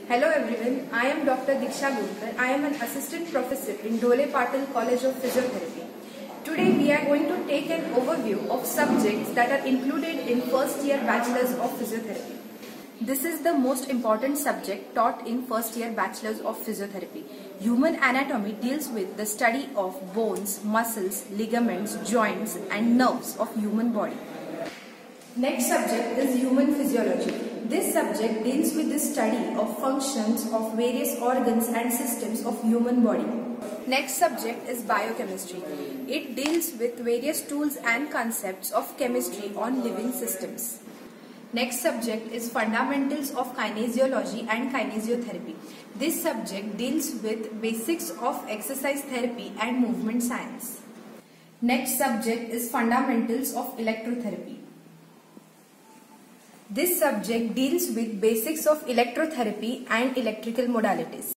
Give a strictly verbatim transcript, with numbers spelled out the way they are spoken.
Hello everyone, I am Doctor Diksha Gurkar. I am an assistant professor in Dhole Patil College of Physiotherapy. Today we are going to take an overview of subjects that are included in first year Bachelors of Physiotherapy. This is the most important subject taught in first year Bachelors of Physiotherapy. Human anatomy deals with the study of bones, muscles, ligaments, joints and nerves of human body. Next subject is human physiology. This subject deals with the study of functions of various organs and systems of human body. Next subject is biochemistry. It deals with various tools and concepts of chemistry on living systems. Next subject is fundamentals of kinesiology and kinesiotherapy. This subject deals with basics of exercise therapy and movement science. Next subject is fundamentals of electrotherapy. This subject deals with basics of electrotherapy and electrical modalities.